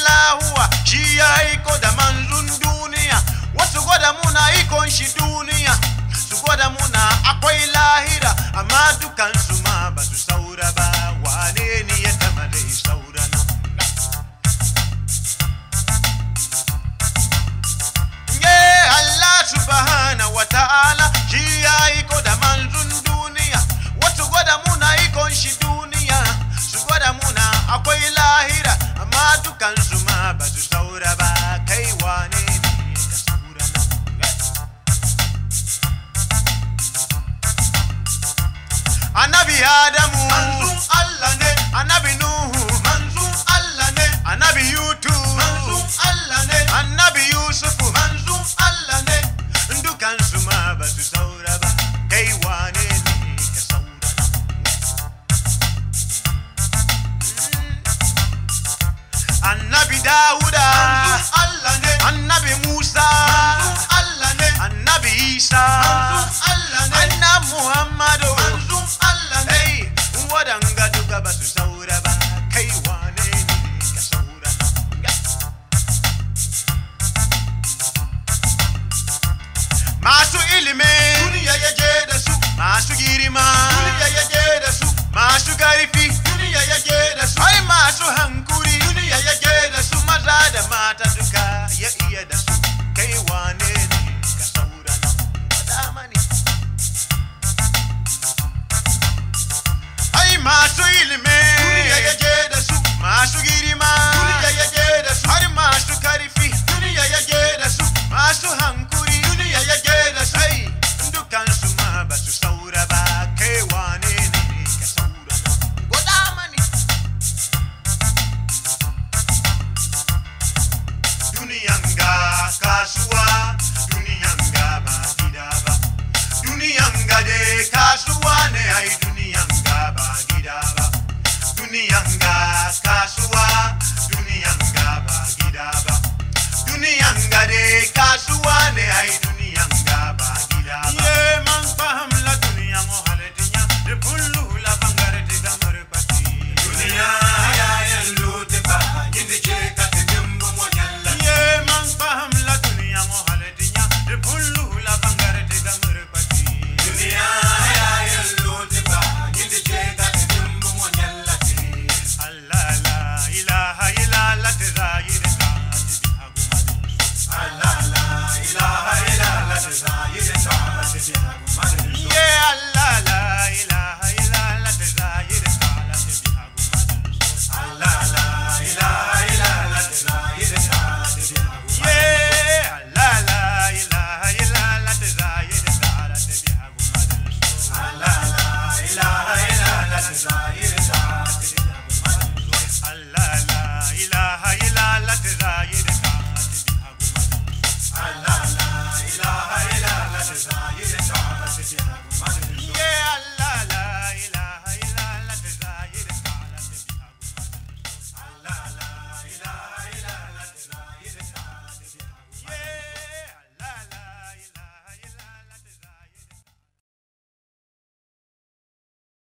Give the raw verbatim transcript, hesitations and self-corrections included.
Allah shi ya iko da manzun duniya wasu gwada muna ikon shi duniya su gwada muna akwai lahira amma dukansu ma ba su saura ba wane ne ya taba da saura na ye Allah subhanahu wa ta'ala shi ya iko da manzun duniya wasu gwada muna ikon shi duniya su gwada muna akwai lahira amma dukansu ma ba su saura ba kai wane ne ka saura na Annabi Adamu manzun Allah ne Annabi Nuhu manzun Allah ne Annabi Yutu manzun Allah ne Annabi Yusuf manzun Allah ne dukansu ma ba su saura ba kai wane ne ka saura Annabi Dawuda manzun Allah ne Annabi Musa manzun Allah ne Annabi Isa manzun Allah ne Annabi Muhammadu manzun Allah ne wadanga duka ba su saura ba kai wane ne ka saura masu ilimi duniya ya je da su masu girma duniya ya je da su masu garfi duniya ya je da su ai masu hankuri duniya ya je da su maza da mata duka ya iya da su kai wane ne ka saura da mani ai masu ilimi duniya ya je da su masu girma duniya ya je da su har masu karfi duniya ya je da su masu hankuri duniya ya je da su ai dukansu ma ba su saura ba kai wane ne ka saura goda mani duniyan ga kasuwa duniyan ga ba gida ba duniyan ga de kasuwa ne ai duniyan ga ba gida ba duniyan ga kasuwa duniyan ga ba gida ba duniyan ga de kasuwa ne ai duniyan ga ba gida ba ye man faham la duniyan o haletinya de kullu